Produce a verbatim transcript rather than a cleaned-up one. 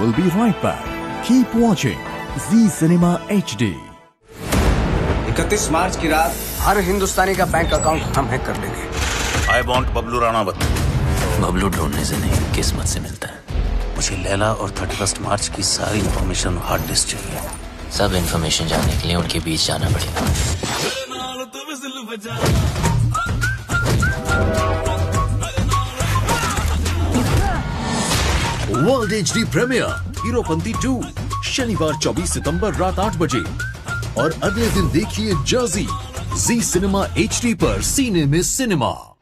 will be right back. Keep watching Zee Cinema H D. इकतीस मार्च की रात हर हिंदुस्तानी का बैंक अकाउंट हम हैक कर देंगे। I want Bablu Ranawat. बबलू ढूंढने से नहीं, किस्मत से मिलता है। मुझे लैला और थर्टी फर्स्ट मार्च की सारी इंफॉर्मेशन हार्ड डिस्क चाहिए। सब इंफॉर्मेशन जानने के लिए उनके बीच जाना पड़ेगा। World H D premiere Heropanti two शनिवार चौबीस सितंबर रात आठ बजे और अगले दिन देखिए Jersey Zee cinema H D पर सीने में सिनेमा।